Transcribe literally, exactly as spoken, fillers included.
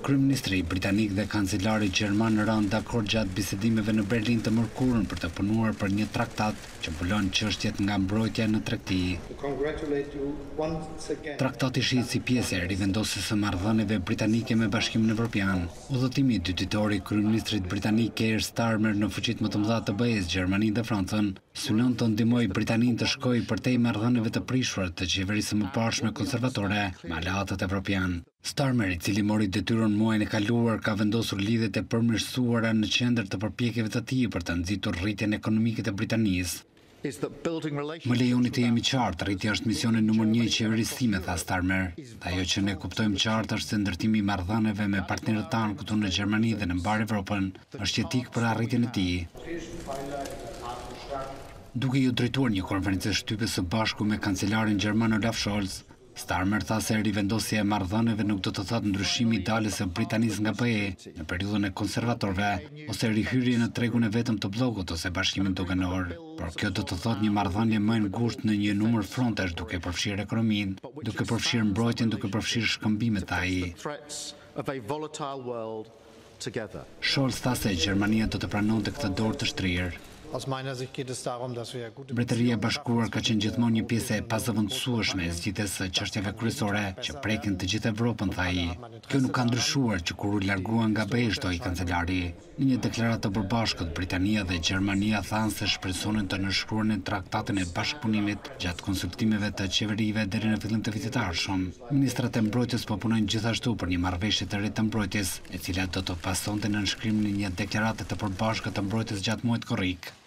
Kryeministri britanik dhe kancelari gjerman rënë dakord gjatë bisedimeve në Berlin të mërkurën për të punuar për një traktat që mbulon çështjet nga mbrojtja në tregti. Traktati shihet si pjesë e rivendosjes së marrëdhënieve britanike me Bashkimin Evropian. Udhëtimi dytitore i kryeministrit britanik Keir Starmer në fuqitë më të mëdha të B E-s, Gjermaninë dhe Francën, synon të ndihmojë Britaninë të shkojë përtej marrëdhënieve të prishura të qeverisë së mëparshme konservatore me aleatët evropian. Starmer, i cili mori detyrën muajin e kaluar, ka vendosur lidhjet e përmirësuara në qendër të përpjekjeve të tij për të nxitur rritjen ekonomike të Britanisë. Më lejoni të jemi qartë, rritja është misioni numër një i qeverisë time, tha Starmer. Dhe ajo që ne kuptojmë qartë është se ndërtimi i marrëdhënieve me partnerët tanë këtu në Gjermani dhe në mbar Evropën është jetik për arritjen e tij. Duke ju drejtuar një konferencë shtypes së bashku me kancelarin gjerman Olaf Scholz, Starmer tha se rivendosja e marrëdhënieve nuk do të thotë ndryshimi i daljes së Britanisë nga B E në periudhën e konservatorëve ose rihyrje në tregun e vetëm të bllokut ose bashkimin doganor, por kjo do të thotë një marrëdhënie më e ngushtë në një numër frontesh, duke përfshirë ekonominë, duke përfshirë mbrojtjen, duke përfshirë shkëmbimet, tha ai. Scholz tha se Gjermania do të pranonte këtë dorë të shtrirë. Mbretëria e Bashkuar ka qenë gjithmonë një pjesë e pazëvendësueshme e zgjidhjes së çështjeve kryesore që prekin të gjithë Evropën, tha ai. Kjo nuk ka ndryshuar që kur u largua nga B E, shtoi kancelari. Në një deklaratë të përbashkët, Britania dhe Gjermania thanë se shpresonin të nënshkruanin traktatin e bashkëpunimit gjatë konsultimeve të qeverive deri në fillim të vitit të ardhshëm. Ministrat e mbrojtjes po punojnë gjithashtu për një marrëveshje të re të mbrojtjes, e cila do të pasonte nënshkrimin e një deklarate të përbashkët të mbrojtjes gjatë muajit korrik.